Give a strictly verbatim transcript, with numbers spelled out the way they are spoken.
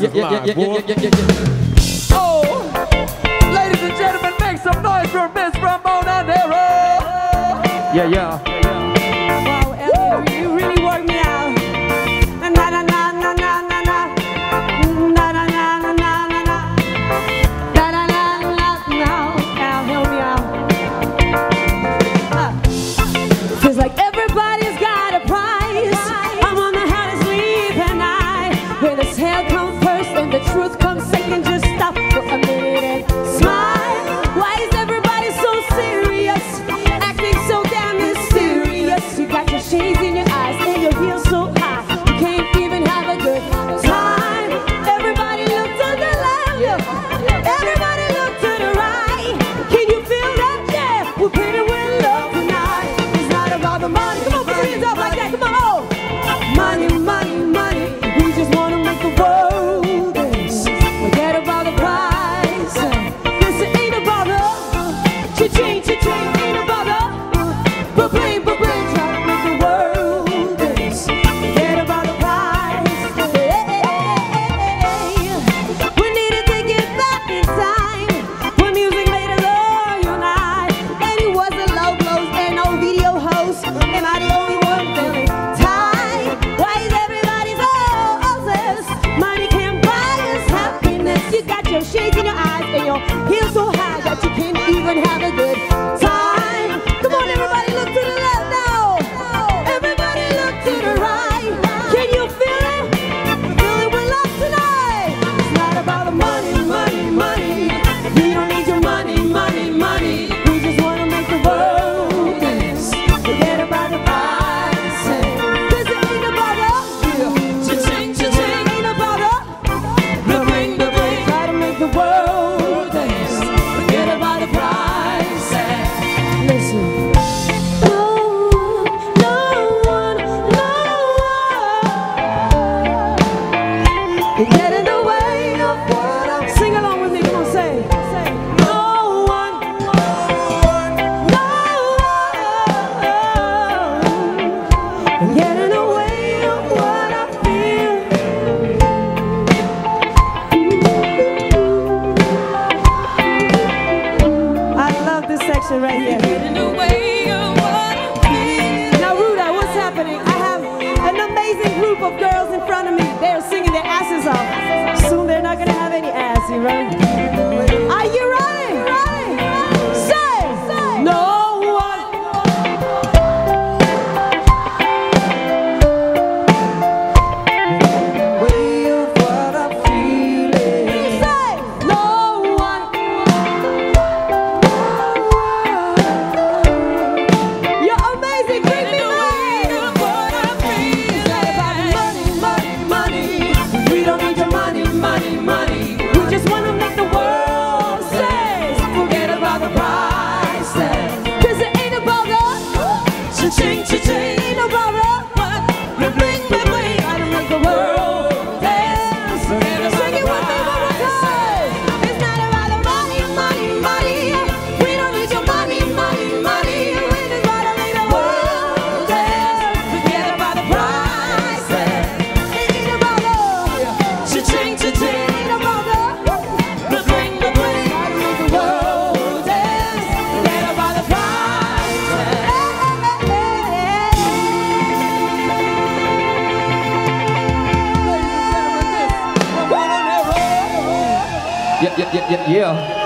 yeah, is yeah, live, yeah, boy. yeah, yeah, yeah, yeah. Oh, ladies and gentlemen, make some noise for Miss Ramona Nero. Yeah, yeah. Wow, Elliot, you really worked me out. Na na na na na na na na na na na na na na na na na na na. Al, help me out. Uh, feels like everybody's got a prize. I'm on the hottest sleep and night. Where the hell comes first and the truth comes second. Just stop for a minute and smile. Why is everybody so serious? Acting so damn mysterious. You got your shades in your eyes and your heels so high. You can't even have a good time. Everybody look to the left. Everybody look to the right. Can you feel that? Yeah, we're painted with love tonight. It's not about the money. Come on, put your hands up like that. Come on. Oh. Money, money, money. We just want to make the world dance. Forget about the price. This ain't about us. Cha-ching, cha-ching, ain't about us. Ba-bling, ba-bling, try to make the world dance. Forget about the price. Hey, we need to take it back in time when music made us all unite. And it wasn't low blows and no video hosts. Am I the only one feeling tight? Why is everybody so obsessed? Money can't buy us happiness. You got your shades in your eyes and your heels so high that you can't even have a good time. Come on, everybody, look to the left now. Everybody look to the right. Can you feel it? Feel it with love tonight. It's not about the money, money, money. We don't need your money, money, money. We just want to make the world dance. Forget about the price. This ain't about us. Cha-ching, cha-ching, ain't about us. Ba-bling, ba-bling, try to make the world dance. Forget about the price. Listen. No, no one, no one can get in the way of what I'm. Sing along with me, come on, say. No one, no one can get in the way of what I feel. I love this section right here. Now, Ruda, what's happening? I have an amazing group of girls in front of me. They're singing their asses off. Soon they're not gonna have any ass, you ready? Are you ready? Say, no one. Way of what I'm feeling. Say, no one. You're amazing, bring me money. It's not about money, money, money. We don't need your money, money, money. We just want to make the world say, forget about the price. Cause it ain't about us. Cha-ching, cha-ching, ain't about us. Bling, bling, bling, bling. Gotta make the world dance. Sing it with me one more time. It's not about the money, money, money. We don't need your money, money, money. We just wanna make the world dance. Forget about the price. It ain't about us. Cha-ching, cha-ching, ain't about us. Bling, bling, bling. Gotta make the world dance. Forget about the price. Yeah, yeah, yeah, yeah, yeah.